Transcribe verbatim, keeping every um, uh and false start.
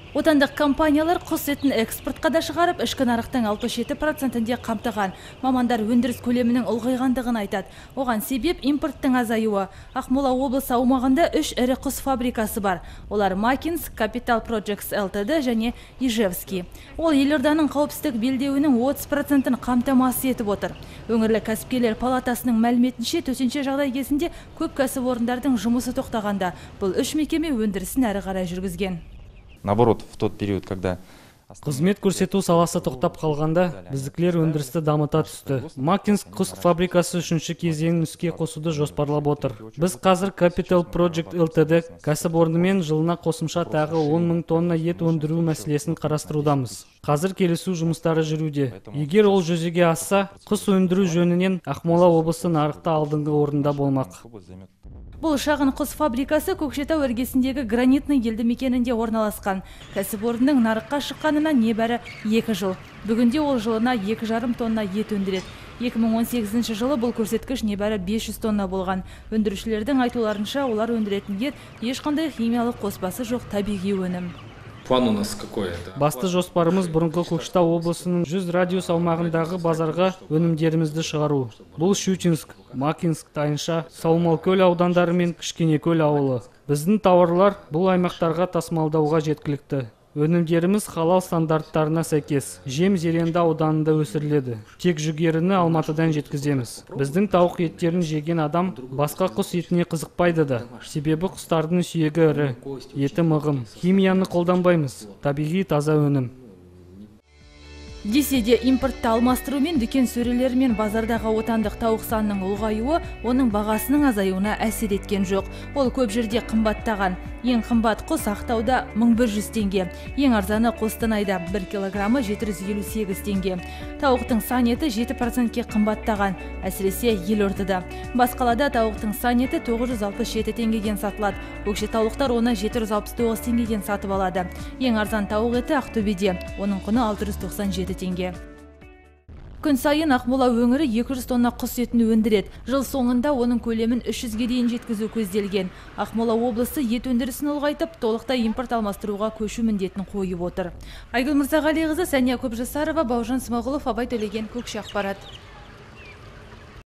Отандық компаниялар құс етін экспортқа да шығарып, ішкі нарықтың алпыс жеті процентінде қамтыған. Мамандар өндіріс көлемінің ұлғайғандығын айтады. Оған себеп импорттың азаюы. Ақмола облысы аумағында үш ірі құс фабрикасы бар. Олар Макинск, Capital Projects Ltd және Ижевский. Ол елорданың қауіпсіздік белдеуінің отыз процентін қамтамасыз етіп отыр. Өңірлік кәсіпкерлер палатасының мәліметінше, төтенше жағдай кезінде көп кәсіпорындардың жұмысы тоқтағанда, бұл үш мекеме өндірісін әрі қарай жүргізген. Наоборот, в тот период, когда қызмет көрсету саласы тоқтап қалғанда, біздікілер өндірісті дамыта түсті. Макинск құс фабрикасы үшінші кезеңін іске қосуды жоспарлап отыр. Біз қазір Capital Project Ltd кәсіпорнымен жылына қосымша тағы он мың тонна ет өндіру мәселесін қарастырудамыз. Қазір келісу жұмыстары жүруде. Егер ол жүзеге асса, құс өндіру жөнінен Ақмола облысы нарықта алдыңғы орында болмақ. Бұл шағын құс фабрикасы Көкшетау іргесіндегі гранитный елді мекенінде орналасқан. Кәсіпорынның нарыққа шыққанына небәрі екі жыл. Бүгінде ол жылына екі жарым тонна ет өндіреді. екі мың он сегізінші жылы бұл көрсеткіш небәрі бес жүз тонна болған. Өндірушілердің айтуларынша, олар өндіретін ет ешқандай химиялық қоспасы жоқ табиғи өнім. План у нас какой? Басты жоспарымыз бұрынғы Көкшетау облысының жүз радиус аумағындағы базарға өнімдерімізді шығару. Бұл Щучинск, Макинск, Тайынша, Саумалкөл аудандары мен Кішкенекөл ауылы. Біздің тауарлар бұл аймақтарға тасымалдауға жеткілікті. Өнімдеріміз халал стандарттарына сәйкес жем зеренді ауданында өсіріледі. Тек жүгеріні Алматыдан жеткіземіз. Біздің тауық еттерін жеген адам басқа құс етіне қызықпайды да. Себебі құстардың сүйегі ірі, еті мығым. Химияны қолданбаймыз. Табиғи таза өнім. Десе де импортты алмастырумен дүкен сөрелері мен базардағы отандық тауық санының ұлғаюы оның бағасының азаюына әсер еткен жоқ. Ол көп жерде қымбаттаған. Ең қымбат құс Ақтауда мың бір жүз теңге. Ең арзаны Қостанайда бір килограммы жеті жүз елу сегіз теңге. Тауықтың сан еті жеті процентке қымбаттаған, әсіресе Елордада. Бас қалада тауықтың сан еті тоғыз жүз алпыс жеті теңгеден сатылады. Көкшетаулықтар оны жеті жүз алпыс тоғыз теңгеден сатып алады. Ең арзан тауық еті Ақтөбеде. Оның құны алты жүз тоқсан жеті теңге. Күн сайын Ақмола өңірі екі жүз тонна құс етін өндіреді. Жыл соңында оның көлемін үш жүзге дейін жеткізу көзделген. Ақмола облысы ет өндірісін ұлғайтып, толықтай импорт алмастыруға көшу міндетін қойып отыр. Айгүл Мырзағалиқызы, Сәния Көпжасарова, Бауыржан Смағұлов, Абай Төлеген, Көкше ақпарат.